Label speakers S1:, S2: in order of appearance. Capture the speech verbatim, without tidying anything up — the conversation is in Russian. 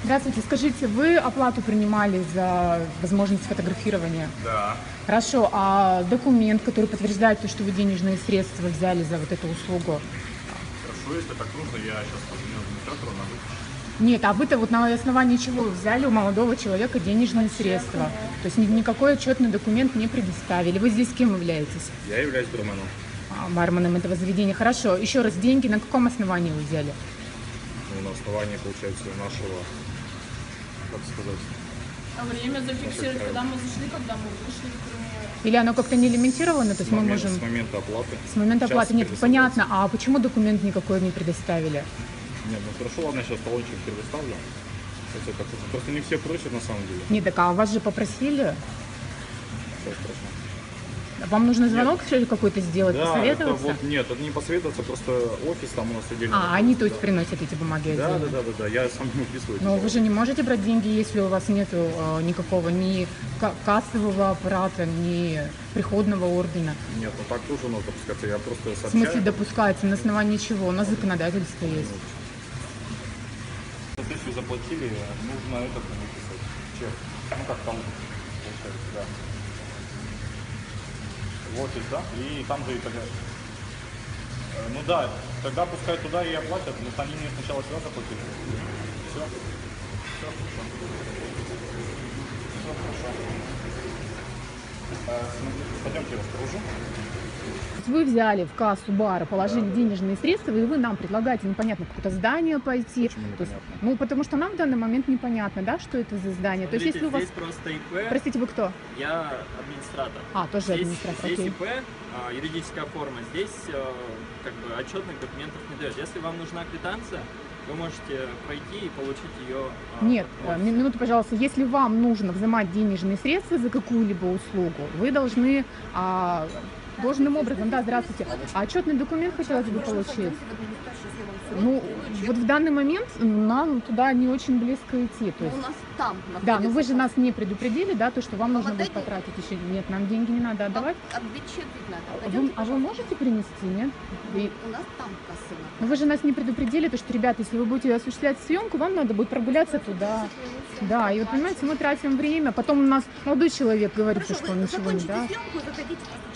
S1: Здравствуйте, скажите, вы оплату принимали за возможность фотографирования?
S2: Да.
S1: Хорошо, а документ, который подтверждает то, что вы денежные средства взяли за вот эту услугу?
S2: Хорошо, если так нужно, я сейчас позвоню администратору, надо.
S1: Нет, а вы-то вот на основании чего вы взяли у молодого человека денежные средства? То есть ни- никакой отчетный документ не предоставили. Вы здесь кем являетесь?
S2: Я являюсь барменом.
S1: А, барменом этого заведения. Хорошо, еще раз, деньги на каком основании вы взяли?
S2: Ну, на основании, получается, нашего, как сказать,
S3: А время зафиксировать, когда мы зашли, когда мы вышли, например.
S1: Или оно как-то не лимитировано, то есть
S2: с
S1: мы
S2: момента,
S1: можем...
S2: с момента оплаты.
S1: С момента
S2: Час
S1: оплаты, нет,
S2: предоставляется.
S1: понятно, а почему документ никакой не предоставили?
S2: Нет, ну хорошо, ладно, я сейчас талончик предоставлю. Хотя так, просто не все просят на самом деле.
S1: Нет, так а вас же попросили,
S2: Сейчас страшно.
S1: вам нужно звонок что-ли какой-то сделать,
S2: Да, это
S1: посоветоваться?
S2: вот, нет, это не посоветоваться, просто офис там у нас отдельно.
S1: А, они то есть приносят эти бумаги
S2: Да, да,
S1: отдельно?
S2: да, да, да, я сам не выписываю.
S1: Но вы же не можете брать деньги, если у вас нет никакого ни ка- кассового аппарата, ни приходного ордена.
S2: Нет, ну так тоже надо допускаться, я просто
S1: В
S2: сообщаю.
S1: смысле допускается, на основании чего? У нас законодательство есть.
S2: Если заплатили, нужно это написать. Чек. Ну как там получается, да. Вот и да. И там же и тогда. Э, Ну да, тогда пускай туда и оплатят, но они мне сначала сюда заплатили. Все. Все хорошо. Все хорошо. Э, смотрите, пойдемте я вас провожу.
S1: Вы взяли в кассу бара, положили денежные средства, и вы нам предлагаете, непонятно, в какое-то здание пойти.
S2: Почему
S1: То есть,
S2: непонятно?
S1: ну, потому что нам в данный момент непонятно, да, что это за здание. То есть,
S4: Смотрите,
S1: если у вас...
S4: здесь просто ИП,
S1: Простите, вы кто?
S4: я администратор.
S1: А, тоже
S4: Здесь,
S1: администратор,
S4: здесь
S1: окей.
S4: ИП, а, юридическая форма, здесь а, как бы отчетных документов не дает. Если вам нужна квитанция, вы можете пройти и получить ее. а,
S1: Нет,
S4: в
S1: э,
S4: офисе.
S1: минуту, пожалуйста. Если вам нужно взимать денежные средства за какую-либо услугу, вы должны а, должным образом, да, здравствуйте, а отчетный документ хотелось бы получить. Ну, вот в данный момент нам туда не очень близко идти. То
S5: Ну,
S1: есть,
S5: у нас там
S1: да, но вы же
S5: находится.
S1: нас не предупредили, да, то, что вам
S5: Вам
S1: нужно будет
S5: отдать
S1: потратить еще. Нет, нам деньги не надо отдавать.
S5: Вам отвечать надо.
S1: А
S5: Пойдемте,
S1: вы, а вы
S5: пожалуйста.
S1: можете принести, нет? И-
S5: У нас там касса.
S1: Но вы же нас не предупредили, то, что, ребята, если вы будете осуществлять съемку, вам надо будет прогуляться туда. Да, и вот, понимаете, мы тратим время, потом у нас молодой человек говорит,
S5: Хорошо,
S1: что он
S5: вы
S1: ничего не
S5: закончите
S1: даст.
S5: съемку, заходите,